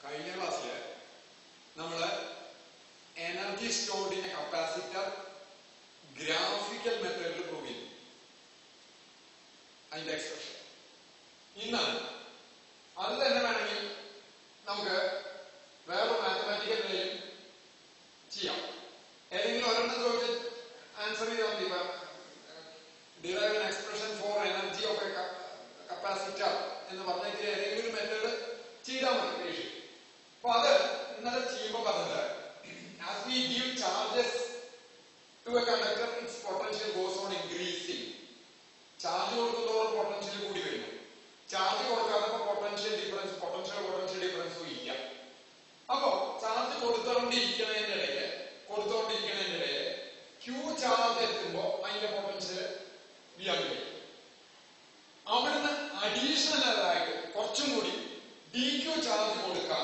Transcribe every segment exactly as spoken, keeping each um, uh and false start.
കഴിഞ്ഞ ക്ലാസ്സിൽ നമ്മൾ energy stored in a capacitor graphical മെത്തേഡിൽ പ്രൂവ് ചെയ്തു അതിന്റെ എക്സ്പ്രഷൻ. ഇന്ന് അത് തന്നെ വേണമെങ്കിൽ നമുക്ക് വേറെ മാത്തമാറ്റിക്കൽ നിലയിൽ ചെയ്യാം. ഏതെങ്കിലും ഒരെണ്ണം ചോദിച്ച് ആൻസർ ചെയ്താൽ മതി. Derive an expression for energy of a capacitor എന്ന് പറഞ്ഞെങ്കിൽ ഏതെങ്കിലും ഒരു മെത്തേഡ് ചെയ്താൽ മതി. അപ്പൊ അത് ഇന്നലെ ചെയ്യുമ്പോൾ പറഞ്ഞത് as we give charges to a conductor, its potential goes on increasing. Charge കൊടുക്കുന്നതോറും പൊട്ടൻഷ്യൽ കൂടി വരുന്നു. ചാർജ് കൊടുക്കാത്തപ്പോൾ പൊട്ടൻഷ്യൽ ഡിഫറൻസ് പൊട്ടൻഷ്യൽ പൊട്ടൻഷ്യൽ ഡിഫറൻസും ഇല്ല. അപ്പോ ചാർജ് കൊടുത്തോണ്ടിരിക്കുന്നതിന്റെ ഇടയിൽ കൊടുത്തോണ്ടിരിക്കുന്നതിന്റെ ഇടയിൽ ക്യൂ ചാർജ് എത്തുമ്പോൾ അതിന്റെ പൊട്ടൻഷ്യൽ ചെയ്യാൻ കഴിയും. അവിടുന്ന് അഡീഷണൽ ആയിട്ട് കുറച്ചും കൂടി ഡി ക്യൂ ചാർജ് കൊടുക്കാൻ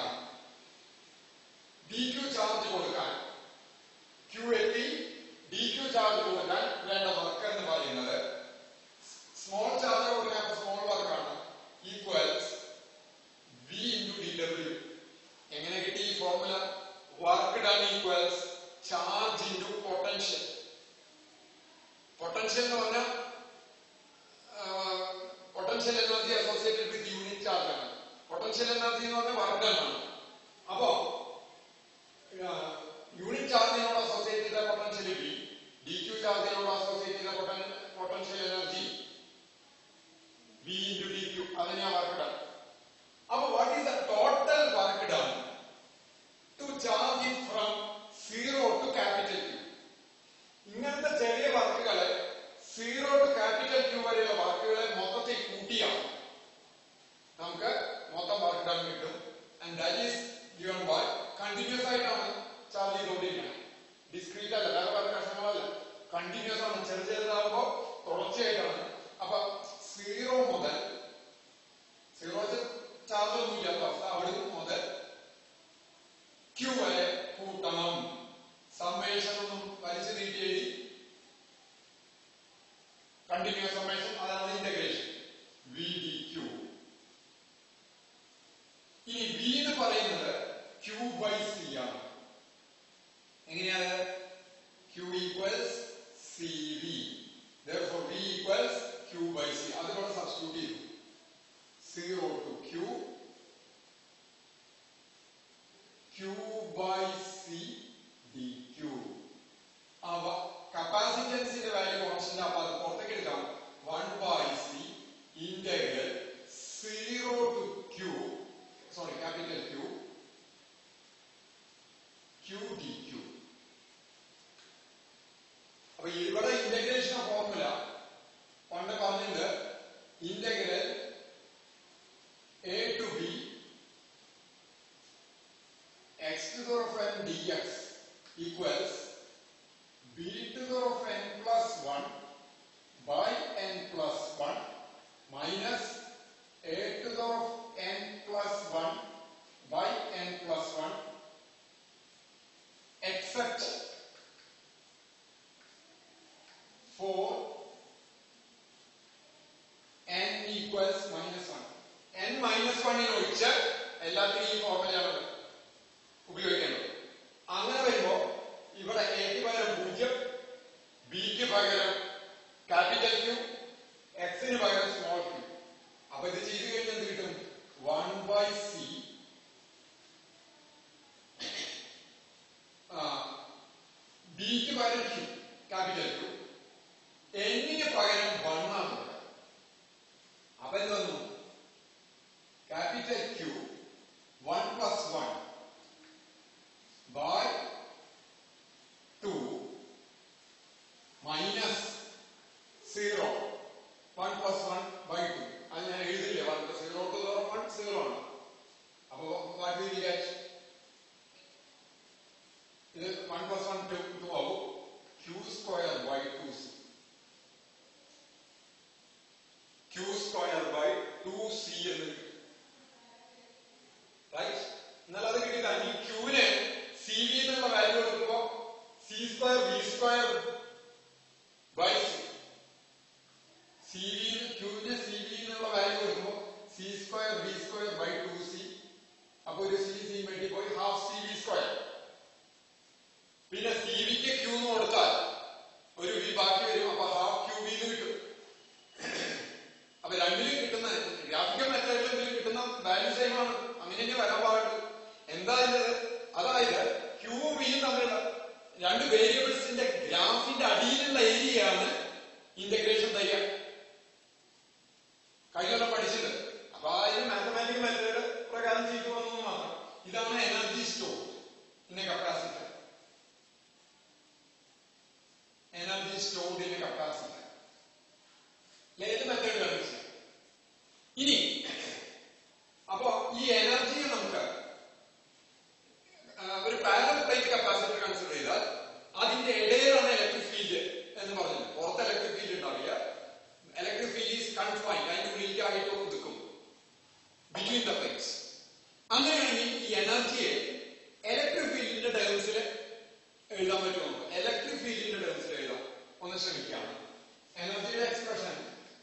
ഡി ക്യൂ ചാർജ് കൊടുക്കാൻ ക്യൂ എത്തി ഡി ക്യൂ ചാർജ് കൊടുക്കാൻ വേണ്ട വർക്ക് എന്ന് പറയുന്നത് സ്മോൾ ചാർജ് കൊടുക്കാൻ സ്മോൾ വർക്കാണ് equals V into D W. എങ്ങനെ കിട്ടി ഈ formula? Work done equals charge into potential. Potential എന്ന് പറഞ്ഞാൽ potential energy associated with unit charge ആണ്. പൊട്ടൻഷ്യൽ എനർജി എന്ന് പറഞ്ഞാൽ വർക്ക് ഡൺ ആണ്. അപ്പോ യൂണിറ്റ് ചാർജിനോട് അസോസിയേറ്റ് ചെയ്ത പൊട്ടൻഷ്യൽ വി, ഡി ക്യൂ ചാർജിനോട് അസോസിയേറ്റ് ചെയ്ത potential energy V into D Q. അതിനാ വർക്ക് ഡൺ. അപ്പൊ what is the total work done to charge it from zero to capital Q? ഇങ്ങനത്തെ ചെറിയ വർക്കുകളെ സീറോ ടു ക്യാപിറ്റൽ ക്യൂ വരെയുള്ള വർക്കുകളെ മൊത്തത്തിൽ കൂട്ടിയാണ് നമുക്ക് മൊത്തം വർക്ക് ഡൺ കിട്ടും. And that is given by continuous ആയിട്ടാണ് ചാർജ് ചെയ്തുകൊണ്ടിരിക്കുന്നത്. ഡിസ്ക്രീറ്റ് അല്ല, വേറെ വേറെ കഷ്ണങ്ങളല്ല, കണ്ടിന്യൂസ് ആണ്. ചെറു ചെറുതാകുമ്പോ തുടർച്ചയായിട്ടാണ്. അപ്പൊ സീറോ മുതൽ സീറോ ചാർജ് ഒന്നും ഇല്ലാത്ത അവസ്ഥ അവിടെ മുതൽ ക്യൂ വരെ കൂട്ടണം. സമ്മേഷൻ ഒന്നും വലിച്ചു നീട്ടി എഴുതി കണ്ടിന്യൂസ് സമ്മേഷൻ, അതാണ് ഇന്റഗ്രേഷൻ വി ഡി ക്യൂ. ഇനി വി എന്ന് പറയുന്നത് ക്യൂ ബൈ സി ആണ്. എങ്ങനെയാണ്? Q equals C V. therefore v equals q by c. അതുകൊണ്ട് സബ്സ്റ്റിറ്റ്യൂട്ട് ചെയ്തു. Zero to Q Q by C D Q. അവ കപ്പാസിറ്റൻസിന്റെ വാല്യൂ കോൺസ്റ്റന്റ്. അപ്പൊ അത് പുറത്തേക്ക് എടുക്കാം. One by C integral zero to Q sorry capital Q Q D Q. അപ്പൊ ഇവിടെ ഇന്റഗ്രേഷൻ ഫോർമുല പണ്ട് പറഞ്ഞിട്ടുണ്ട്. Integral A to B X to the of N D X equals B to the of N plus one by N plus one minus A to the of N plus one by N plus one except for n equals minus one. n minus one ന് ഒഴിച്ച് എല്ലാത്തിനും ഈ ഫോർമുലയാണ് ഉപയോഗിക്കേണ്ടത്. അങ്ങനെ വരുമ്പോ ഇവിടെ എക്ക് പകരം പൂജ്യം, ബിക്ക് പകരം ക്യാപിറ്റൽ ക്യൂ, എക്സിന് പകരം സ്മോൾ ക്യൂ. അപ്പൊ ഇത് ചെയ്ത് കഴിഞ്ഞാൽ എന്ത് കിട്ടും? വൺ ബൈ സി ബിക്ക് പകരം ക്യൂ ക്യാപിറ്റൽ ക്യൂ, എന്നിന് പകരം വൺ ആണ്. അപ്പൊ എന്ത് വന്നു? Capital Q one plus one by two minus zero one plus one by two. അത് ഞാൻ എഴുതില്ലേ? One zero two one zero ആണ്. അപ്പൊ വാട്ട് വിൽ വി ഗെറ്റ്? ഇത് one plus one two two ആവും. Q square by two C Q square by two C എന്ന് കിട്ടും. Right? എന്നാൽ അത് കിട്ടില്ല. ഈ ക്യൂവിന് സി വി എന്നുള്ള വാല്യൂ കൊടുക്കുമ്പോ C square B square by C. C V ക്യൂവിന് C V എന്നുള്ള വാല്യൂ കൊടുക്കുമ്പോ C square B square by two C. അപ്പൊ ഒരു സി സി തന്നെ വരാൻ പാടുള്ളൂ. എന്താ ഇത്? അതായത് ക്യൂവും വിയും തമ്മിലുള്ള രണ്ട് വേരിയബിൾസിന്റെ ഗ്രാഫിന്റെ അടിയിലുള്ള ഏരിയയാണ് ഇന്റഗ്രേഷൻ തരിക. കഴിഞ്ഞ പഠിച്ചത്. അപ്പൊ അതിന് മാത്തമാറ്റിക്കൽ മെത്തേഡ് പ്രകാരം ചെയ്തു വന്നത് മാത്രം. ഇതാണ് energy store in a capacitor. Energy stored in a capacitor. ഏത് മെത്തേഡ് കാണിച്ചു? ഇനി അപ്പോ ഈ എനർജി നമുക്ക് ഒരു പാരലൽ പ്ലേറ്റ് കപ്പാസിറ്റർ കൺസിഡർ ചെയ്താൽ അതിന്റെ ഇടയിലാണ് ഇലക്ട്രിക് ഫീൽഡ് എന്ന് പറഞ്ഞത്. പുറത്ത് ഇലക്ട്രിക് ഫീൽഡ് ഉണ്ടാവില്ല. ഇലക്ട്രിക് ഫീൽഡ് ഈസ് കൺഫൈൻഡ്, അതിന്റെ ഉള്ളിലായിട്ട് നിൽക്കും ബിറ്റ്വീൻ ദ പ്ലേറ്റ്സ്. അങ്ങനെയാണെങ്കിൽ ഈ എനർജിയെ ഇലക്ട്രിക് ഫീൽഡിന്റെ ടേംസിൽ എഴുതാൻ പറ്റും. നമുക്ക് ഇലക്ട്രിക് ഫീൽഡിന്റെ ടേംസിൽ എഴുതാം. ഒന്ന് ശ്രമിക്കാം. എനർജിയുടെ expression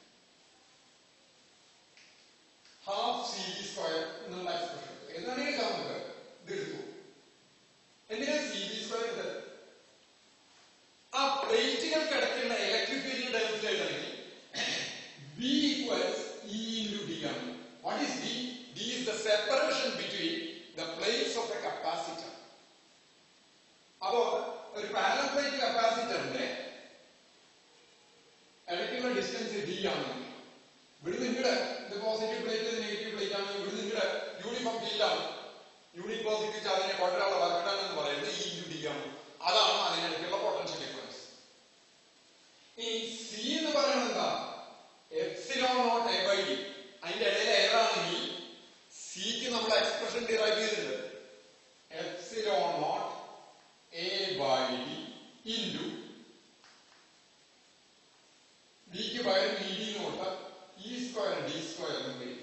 half C V square എന്നുള്ള എക്സ്പ്രഷൻ എന്താണെങ്കിൽ നമുക്ക് ഇതെടുത്തു. എന്തിനാ സി വി സ്ക്വയർ എടുത്തത്? ആ പ്ലേറ്റുകൾക്കിടയ്ക്കുള്ള ഇലക്ട്രിക് ഫീൽഡിന്റെ ടേംസിൽ എഴുതണമെങ്കിൽ B equals E into D ആണ്. What is D? D is the separation between the plates of a capacitor. അപ്പോ ഒരു പാരലൽ പ്ലേറ്റ് കപ്പാസിറ്ററിന്റെ ഇടയ്ക്കുള്ള ഡിസ്റ്റൻസ് D ആണ്. ഇവിടുന്ന് ഇങ്ങടെ ഇത് പോസിറ്റീവ് പ്ലേറ്റ് നെഗറ്റീവ് പ്ലേറ്റ് ആണ്. ഇവിടുന്ന് ഇങ്ങടെ യൂണിഫോം ഫീൽഡ് ആണ്. യൂണിറ്റ് പോസിറ്റീവ് ചാർജിനെ കൊണ്ടുവരാനുള്ള വർക്ക് ഡൺ എന്ന് പറയുന്നത് E into D ആണ്. അതാണ് അതിനിടയ്ക്കുള്ള പൊട്ടൻഷ്യൽ ഡിഫറൻസ്. ഈ സി എന്ന് പറയുന്നത് എന്താ? Epsilon naught A by D. അതിന്റെ ഇടയിൽ ഏതാണെങ്കിൽ സിക്ക് നമ്മൾ എക്സ്പ്രഷൻ ഡിറൈവ് ചെയ്തിട്ടുണ്ട്. Epsilon naught A by D into ഡിക്ക് പകരം E D naught E square D square എന്ന് വരും.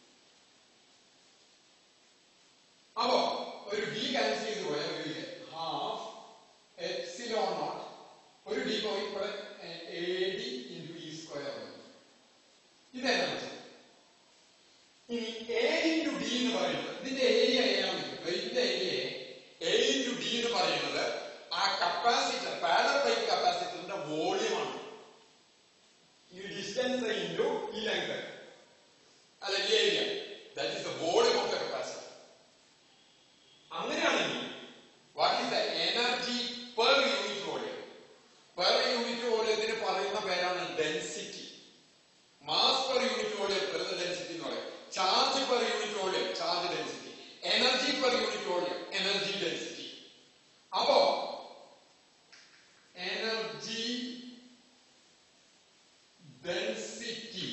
അപ്പോ ഒരു ഡി ക്യാൻസൽ ചെയ്ത് പോയാൽ ഹാഫ് എപ്സിലോൺ നോട്ട് ഒരു ഡി പോയി ഇവിടെ A D into E square. ഇതെന്താണ്? ഇനി എ ഇൻറ്റു ഡി എന്ന് പറയുന്നത് ഇതിന്റെ ഏരിയ ഏതാണ്? ഇതിന്റെ ഏരിയ എ ഇൻറ്റു ഡി എന്ന് പറയുന്നത് ആ കപ്പാസിറ്റർ പാരലൽ പ്ലേറ്റ് കപ്പാസിറ്ററിന്റെ വോളിയമാണ്. ഈ ഡിസ്റ്റൻസ് ഇൻറ്റു ഈ ലെങ്ത് അല്ല ഈ area, that is the volume of the capacitor. അങ്ങനെയാണെങ്കിൽ what is the energy per unit volume? Per unit വോളിയത്തിന് പറയുന്ന പേരാണ് density. Mass per unit volume density എന്ന് പറയും. Charge per unit volume charge density. Energy per unit volume energy density. അപ്പോ energy density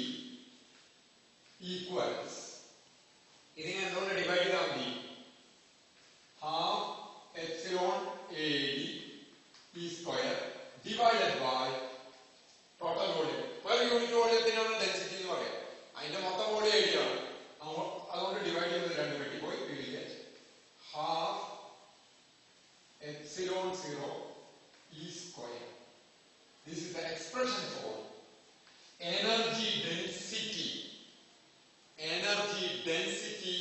equals ഇതിനെ എന്തുകൊണ്ട് divide ചെയ്താൽ മതി? Half epsilon A D E square divided by total volume. Per unit വോളിയത്തിനാണ് density എന്ന് പറയാം. അതിന്റെ മൊത്തം വോളിയം ഏരിയയാണ്. അതുകൊണ്ട് ഡിവൈഡ് ചെയ്യുന്നത് രണ്ട് വെട്ടി പോയി. Half epsilon zero E square. This is the expression for energy density. Energy density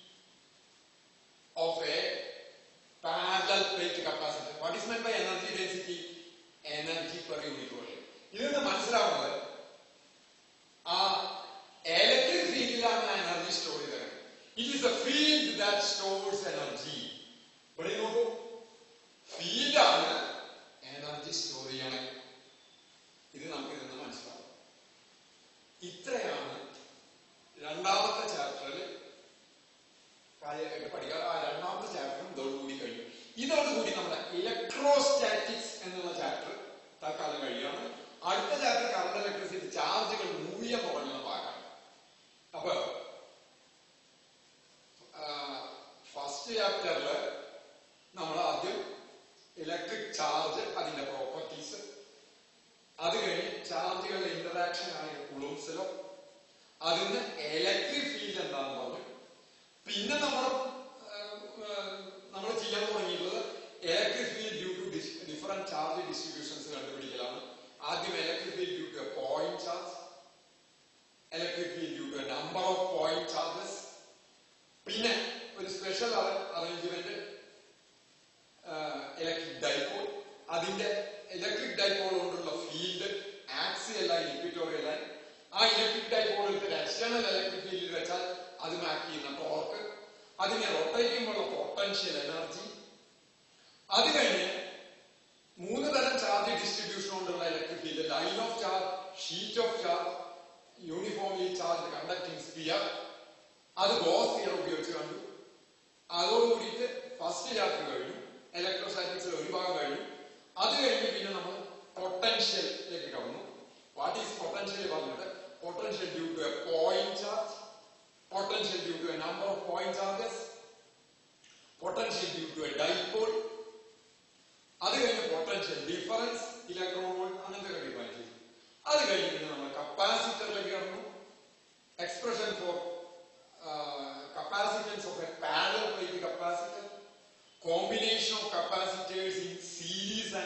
of a parallel plate capacitor. What is meant by energy density? Energy per unit volume. ഇതെന്ന് മനസ്സിലാവുന്നത് ആ electric ഫീൽഡിലാണ് energy store ചെയ്തത്. It is a field that stores energy. ഇവിടെ നോക്കൂ, ഫീൽഡാണ് energy store ചെയ്യണേ. ഇത് നമുക്ക് ഇതെന്ന് മനസ്സിലാവും. ഇത്രയാണ് രണ്ടാമത്തെ ചാപ്റ്ററിൽ പഠിക്കുക. ആ രണ്ടാമത്തെ ചാപ്റ്ററും ഇതോടുകൂടി കഴിഞ്ഞു. ഇതോടുകൂടി നമ്മുടെ ഇലക്ട്രോസ്റ്റാറ്റിക്സ് എന്നുള്ള ചാപ്റ്റർ തൽക്കാലം കഴിയാണ്. അടുത്ത ചാപ്റ്റർ കറണ്ട് ഇലക്ട്രിസിറ്റി ചാർജുകൾ മൂല്യം കുറഞ്ഞ ഭാഗമാണ്. അപ്പൊ ഫസ്റ്റ് ചാപ്റ്ററില് നമ്മൾ ആദ്യം ഇലക്ട്രിക് ചാർജ് അതിന്റെ പ്രോപ്പർട്ടീസ്, അത് കഴിഞ്ഞ് ചാർജുകളുടെ ഇന്ററാക്ഷൻ ആയ കുളൂംസിലോ അതിന് ഇലക്ട്രിക് ഫീൽഡ് എന്താണെന്ന് പറഞ്ഞു. പിന്നെ നമ്മൾ നമ്മൾ ചെയ്യാൻ തുടങ്ങിയിട്ടുള്ളത് electric field due to different charge distributions കണ്ടുപിടിക്കലാണ്. ആദ്യം electric field due to a point charge, electric field due to a number of point charges, പിന്നെ ഒരു സ്പെഷ്യൽ അറേഞ്ച്മെന്റ് ഇലക്ട്രിക് ഡൈപോൾ, അതിന്റെ ഇലക്ട്രിക് ഡൈപോൾ കൊണ്ടുള്ള ഫീൽഡ് ആക്സിയൽ ആയി equatorial ആയി, ആ electric ഡൈപോളിൽ external electric ഫീൽഡിൽ വെച്ചാൽ അത് മാപ്പ് ചെയ്യുന്ന ടോർക്ക്, അതിനെ റൊട്ടേറ്റ് ചെയ്യുമ്പോഴുള്ള പൊട്ടൻഷ്യൽ എനർജി, അത് കഴിഞ്ഞ് മൂന്ന് തരം ചാർജ് ഡിസ്ട്രിബ്യൂഷൻ കൊണ്ടുള്ള electric field, line of charge, sheet of charge, uniformly charge conducting sphere. അത് ഗോസ് തിയറം ഉപയോഗിച്ച് കണ്ടു. അതോടുകൂടിയിട്ട് ഫസ്റ്റ് ചാപ്റ്റർ കഴിഞ്ഞു. ഇലക്ട്രോസ്റ്റാറ്റിക്സിൽ ഒരു ഭാഗം കഴിഞ്ഞു. അത് കഴിഞ്ഞ് പിന്നെ നമ്മൾ പൊട്ടൻഷ്യലിലേക്ക് കടന്നു. വാട്ട് ഈസ് പൊട്ടൻഷ്യൽ പറഞ്ഞിട്ട്, potential due to a point charge, potential due to a number of point charges, potential due to a dipole, അത് കഴിഞ്ഞ് പൊട്ടൻഷ്യൽ ഡിഫറൻസ്, ഇലക്ട്രോൺ വോൾട്ട്, അങ്ങനത്തെ ഡിഫൈൻ ചെയ്തു. അത് കഴിഞ്ഞ് പിന്നെ നമ്മൾ കപ്പാസിറ്ററിലേക്ക് കടന്നു. Expression for capacitance of a parallel plate capacitor, combination of capacitors in series